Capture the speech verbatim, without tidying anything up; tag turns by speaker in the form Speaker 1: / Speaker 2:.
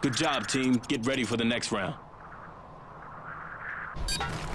Speaker 1: Good job, team. Get ready for the next round.